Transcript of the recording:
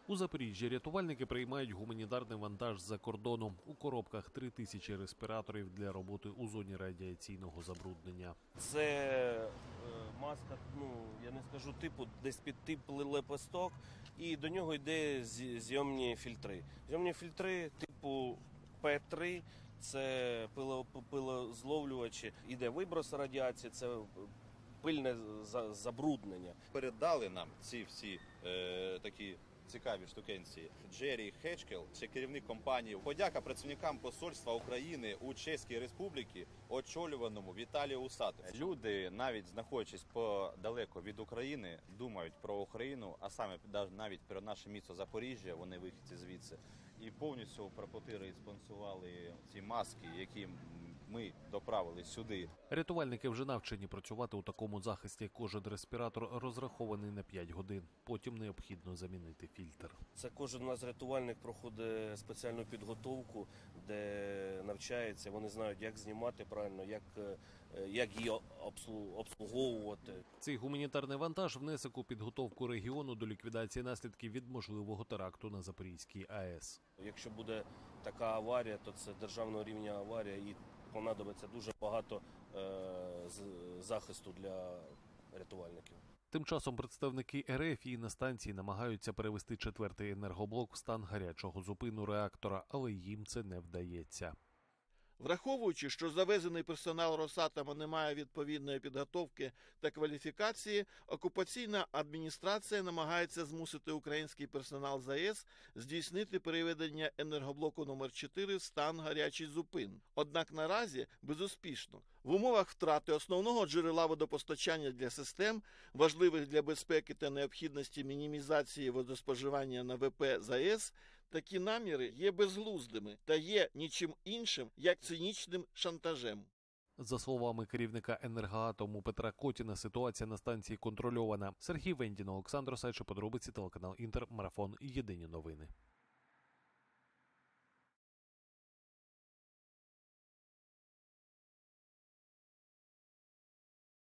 У Запоріжжі рятувальники приймають гуманітарний вантаж з-за кордону. У коробках 3000 респіраторів для роботи у зоні радіаційного забруднення. Це маска, я не скажу типу, десь під тип лепесток, і до нього йде зйомні фільтри. Зйомні фільтри типу П3, це пилозловлювачі, іде виброс радіації, це пильне забруднення. Передали нам ці всі такі цікаві штукенці. Джері Хечкел, це керівник компанії. Подяка працівникам посольства України у Чеській Республіці, очолюваному Віталію Усатову. Люди, навіть знаходячись подалеко від України, думають про Україну, а саме навіть про наше місто Запоріжжя, вони вихідці звідси. І повністю прапотири спонсорували ці маски, які ми доправили сюди. Рятувальники вже навчені працювати у такому захисті. Кожен респіратор розрахований на 5 годин. Потім необхідно замінити фільтр. Це кожен у нас рятувальник проходить спеціальну підготовку, де навчається. Вони знають, як знімати правильно, як її обслуговувати. Цей гуманітарний вантаж – внесок у підготовку регіону до ліквідації наслідків від можливого теракту на Запорізькій АЕС. Якщо буде така аварія, то це державного рівня аварія і понадобиться дуже багато захисту для рятувальників. Тим часом представники РФ і на станції намагаються перевести 4-й енергоблок в стан гарячого зупину реактора, але їм це не вдається. Враховуючи, що завезений персонал Росатому не має відповідної підготовки та кваліфікації, окупаційна адміністрація намагається змусити український персонал ЗАЕС здійснити переведення енергоблоку номер 4 в стан гарячий зупин. Однак наразі безуспішно. В умовах втрати основного джерела водопостачання для систем, важливих для безпеки та необхідності мінімізації водоспоживання на ВП ЗАЕС, такі наміри є безглуздими та є нічим іншим, як цинічним шантажем. За словами керівника «Енергоатому» Петра Котіна, ситуація на станції контрольована. Сергій Вендін, Олександр Осадчий, подробиці, телеканал Інтер, Марафон, Єдині новини.